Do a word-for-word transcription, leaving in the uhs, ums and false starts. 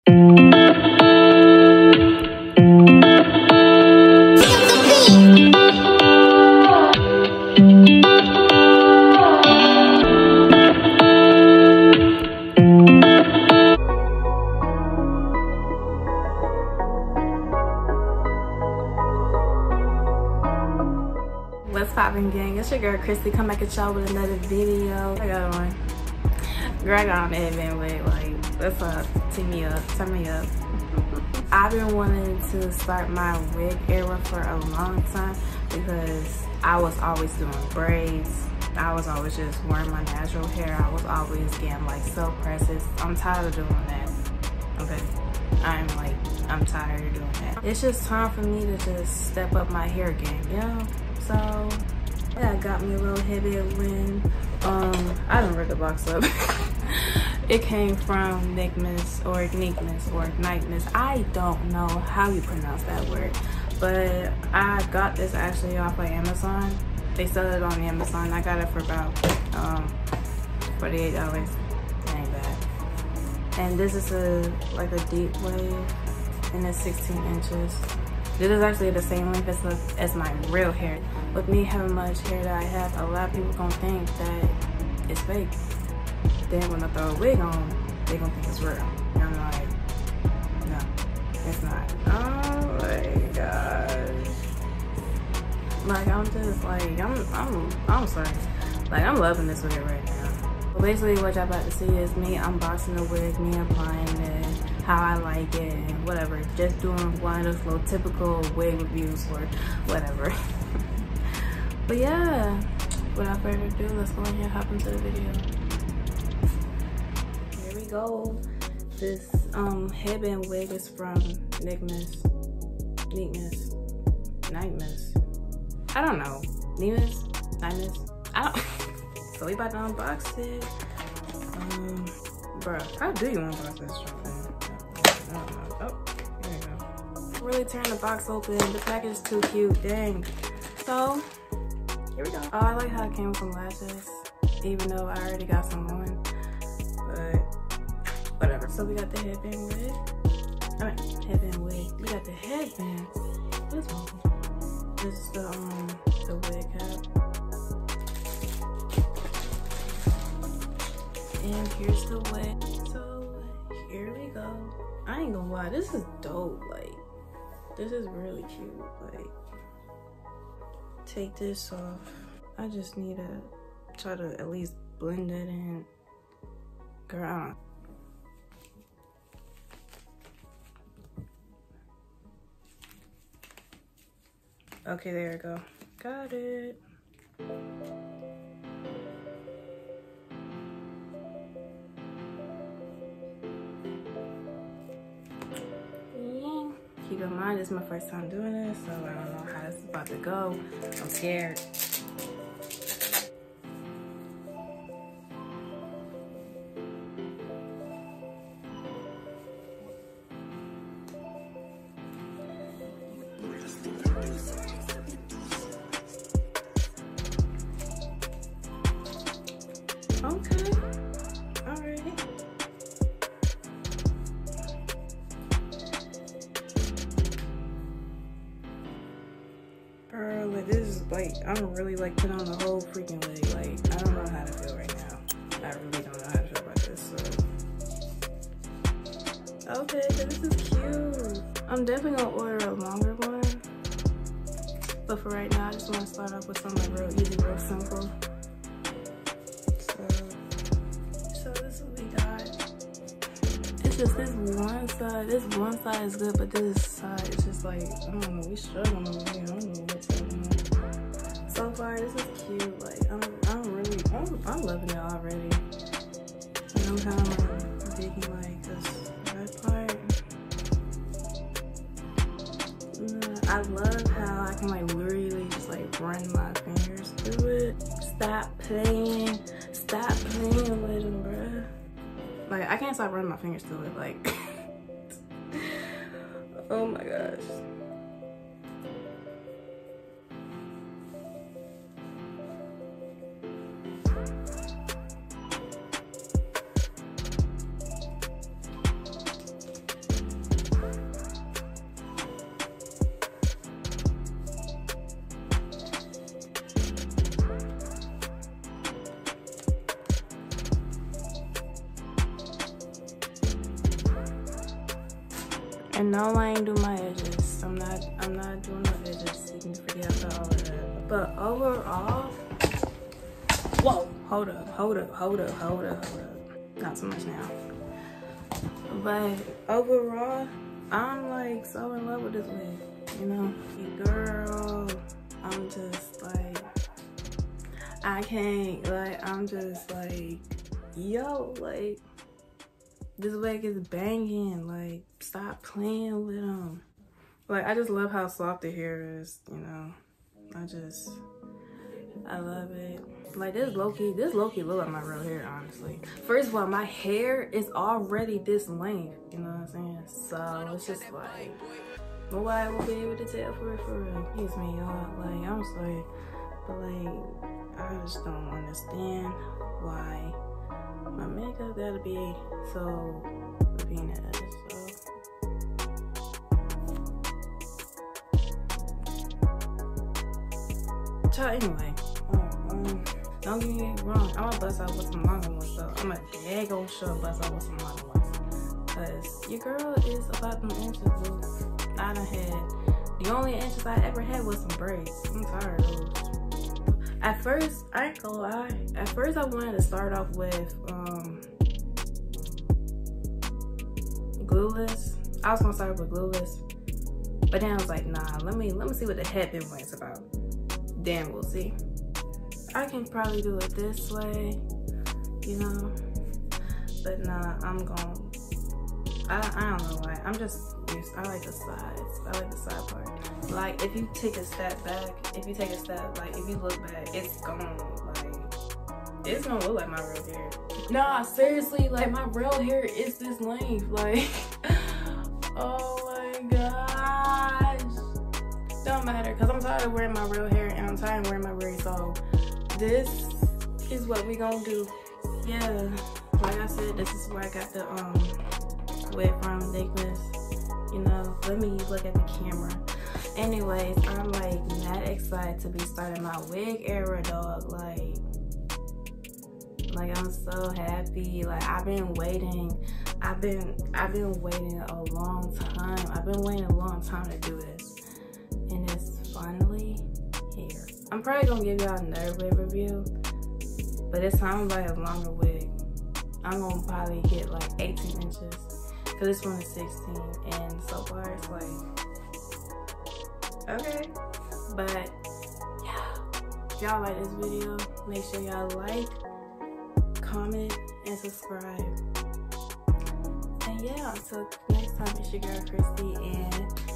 What's poppin', gang? It's your girl Christy. Come back at y'all with another video. I got on. Girl, I got on the headband wig. Like, what's up? Tee me up. Turn me up. I've been wanting to start my wig era for a long time because I was always doing braids. I was always just wearing my natural hair. I was always getting like self presses. I'm tired of doing that. Okay. I'm like, I'm tired of doing that. It's just time for me to just step up my hair game, you know? So yeah, I got me a little headband wig. Um, I didn't rip the box up. It came from Nickmas or Nickmas or Nickmas. I don't know how you pronounce that word, but I got this actually off of Amazon. They sell it on Amazon. I got it for about um, forty-eight dollars. Ain't bad. And this is a like a deep wave, and it's sixteen inches. This is actually the same length as, as my real hair. With me having much hair that I have, a lot of people gonna think that it's fake. Then when I throw a wig on, they gonna think it's real. And I'm like, no, it's not. Oh my gosh. Like, I'm just like, I'm, I'm, I'm sorry. Like, I'm loving this wig right now. But basically what y'all about to see is me unboxing the wig, me applying it, how I like it, and whatever. Just doing one of those little typical wig reviews or whatever. But yeah, without further ado, let's go ahead and hop into the video. Here we go. This um headband wig is from Nickmas. Nickmas. Nickmas. I don't know. Nickmas? Nickmas? I don't So we about to unbox it. Um bruh, how do you unbox this shit? I don't know. Oh, here we go. Really turn the box open. The package is too cute. Dang. So here we go. Oh, I like how it came with some lashes, even though I already got some on. But whatever. So we got the headband wig. I mean, headband wig. We got the headband. What is wrong? This is the um the wig cap. And here's the wig. So here we go. I ain't gonna lie, this is dope. Like, this is really cute. Like, take this off. I just need to try to at least blend it in. Girl, I don't. Okay, there we go. Got it. Keep in mind, this is my first time doing this, so I don't know how this is about to go. I'm scared. Okay. Alright. Girl, like, this is like, I'm really like putting on the whole freaking wig. Like, I don't know how to feel right now. I really don't know how to feel about this. So, okay, this is cute. I'm definitely gonna order a longer one. But for right now, I just want to start off with something like real easy, real simple. So, so this is what we got. It's just this one side. This one side is good, but this side is just like, I don't know. We struggling over here. I don't know what's going on. So far, this is cute. Like, I'm, I'm really, I'm, I'm loving it already. And I'm kind of like digging like this red part. Mm, I love how I can like literally just like run my fingers through it. Stop playing. Stop playing with them, bruh. Like, I can't stop running my fingers through it. Like, oh my gosh. And no, I ain't do my edges. I'm not, I'm not doing no edges. You can forget about all of that. But overall, whoa, hold up, hold up, hold up, hold up, hold up. Not so much now. But overall, I'm like so in love with this wig, you know? Girl, I'm just like, I can't, like, I'm just like, yo, like, this wig is banging. Like, stop playing with them. Like, I just love how soft the hair is, you know? I just, I love it. Like, this low-key, this low-key look like my real hair, honestly. First of all, my hair is already this length, you know what I'm saying? So, it's just like, nobody will be able to tell for real, for real. Excuse me, y'all. Like, I'm sorry. But, like, I just don't understand why my makeup gotta be so peanut. So, so anyway, um, um, don't get me wrong. I'm gonna bust out with some longer ones, though. I'm a daggone sure bust out with some longer ones, cause your girl is about them inches. Boo. I done had the only inches I ever had was some braids. I'm tired of those. At first, I ain't gonna lie. At first, I wanted to start off with um, glueless. I was gonna start with glueless, but then I was like, nah. Let me let me see what the headband was about. Then we'll see. I can probably do it this way, you know. But nah, I'm gonna. I I don't know why. I'm just used. I like the sides. I like the side part. Like, if you take a step back, if you take a step, like, if you look back, it's gonna, like, it's gonna look like my real hair. Nah, seriously, like, my real hair is this length. Like, oh my gosh. Don't matter, because I'm tired of wearing my real hair, and I'm tired of wearing my braids. So, this is what we gonna do. Yeah, like I said, this is where I got the, um, wig from, Nicholas. You know, let me look at the camera. Anyways, I'm like not excited to be starting my wig era, dog. Like, like I'm so happy. Like, I've been waiting. I've been I've been waiting a long time. I've been waiting a long time to do this, and it's finally here. I'm probably gonna give y'all another wig review, but this time I'm like a longer wig. I'm gonna probably get like eighteen inches. Cause this one is sixteen, and so far it's like, okay. But yeah, if y'all like this video, make sure y'all like, comment, and subscribe. And yeah, until next time, it's your girl Christy, and